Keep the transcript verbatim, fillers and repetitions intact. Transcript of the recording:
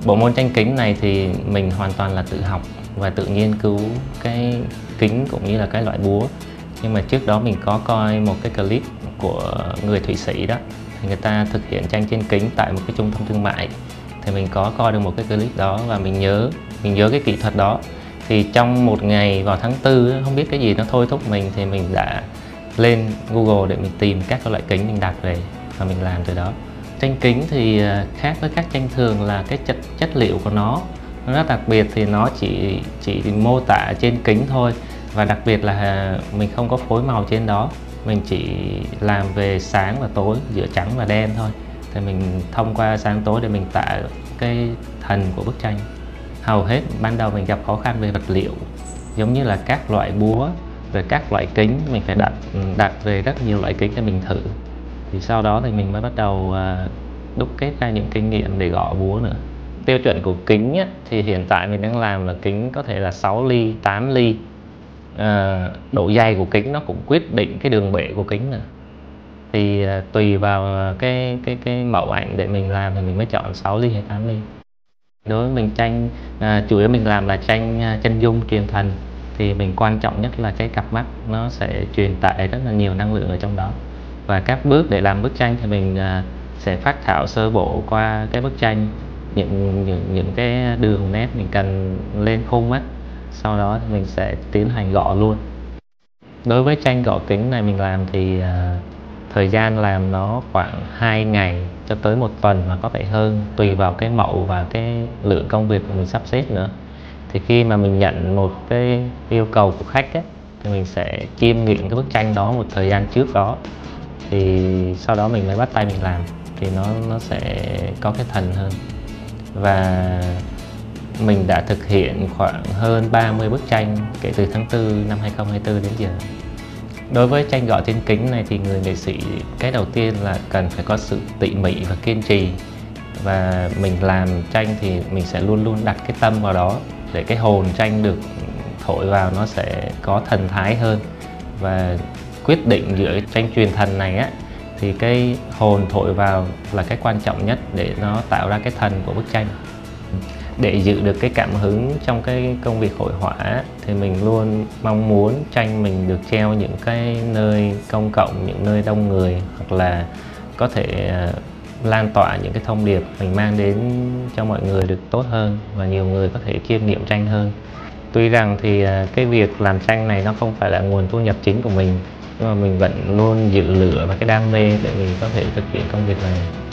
Bộ môn tranh kính này thì mình hoàn toàn là tự học và tự nghiên cứu cái kính cũng như là cái loại búa. Nhưng mà trước đó mình có coi một cái clip của người Thụy Sĩ đó, thì người ta thực hiện tranh trên kính tại một cái trung tâm thương mại. Thì mình có coi được một cái clip đó và mình nhớ mình nhớ cái kỹ thuật đó. Thì trong một ngày vào tháng tư, không biết cái gì nó thôi thúc mình, thì mình đã lên Google để mình tìm các cái loại kính mình đặt về và mình làm từ đó. Tranh kính thì khác với các tranh thường là cái chất chất liệu của nó nó rất đặc biệt, thì nó chỉ chỉ mô tả trên kính thôi, và đặc biệt là mình không có phối màu trên đó, mình chỉ làm về sáng và tối, giữa trắng và đen thôi. Thì mình thông qua sáng tối để mình tạo cái thần của bức tranh. Hầu hết ban đầu mình gặp khó khăn về vật liệu, giống như là các loại búa rồi các loại kính, mình phải đặt đặt về rất nhiều loại kính để mình thử. Thì sau đó thì mình mới bắt đầu đúc kết ra những kinh nghiệm để gõ búa nữa. Tiêu chuẩn của kính á, thì hiện tại mình đang làm là kính có thể là sáu ly, tám ly. À, độ dày của kính nó cũng quyết định cái đường bể của kính nữa. Thì à, tùy vào cái cái cái mẫu ảnh để mình làm thì mình mới chọn sáu ly hay tám ly. Đối với mình tranh à, chủ yếu mình làm là tranh à, chân dung truyền thần, thì mình quan trọng nhất là cái cặp mắt nó sẽ truyền tải rất là nhiều năng lượng ở trong đó. Và các bước để làm bức tranh thì mình à, sẽ phác thảo sơ bộ qua cái bức tranh, những những những cái đường nét mình cần lên khung á, sau đó thì mình sẽ tiến hành gõ luôn. Đối với tranh gõ kính này mình làm thì à, thời gian làm nó khoảng hai ngày cho tới một tuần, mà có thể hơn, tùy vào cái mẫu và cái lượng công việc của mình sắp xếp nữa. Thì khi mà mình nhận một cái yêu cầu của khách ấy, thì mình sẽ chiêm nghiệm cái bức tranh đó một thời gian trước đó, thì sau đó mình mới bắt tay mình làm, thì nó nó sẽ có cái thần hơn. Và mình đã thực hiện khoảng hơn ba mươi bức tranh kể từ tháng tư năm hai không hai tư đến giờ. Đối với tranh gõ trên kính này thì người nghệ sĩ, cái đầu tiên là cần phải có sự tỉ mỉ và kiên trì. Và mình làm tranh thì mình sẽ luôn luôn đặt cái tâm vào đó, để cái hồn tranh được thổi vào nó sẽ có thần thái hơn. Và quyết định giữa tranh truyền thần này á, thì cái hồn thổi vào là cái quan trọng nhất để nó tạo ra cái thần của bức tranh. Để giữ được cái cảm hứng trong cái công việc hội họa thì mình luôn mong muốn tranh mình được treo những cái nơi công cộng, những nơi đông người, hoặc là có thể lan tỏa những cái thông điệp mình mang đến cho mọi người được tốt hơn, và nhiều người có thể chiêm nghiệm tranh hơn. Tuy rằng thì cái việc làm tranh này nó không phải là nguồn thu nhập chính của mình, nhưng mà mình vẫn luôn giữ lửa và cái đam mê để mình có thể thực hiện công việc này.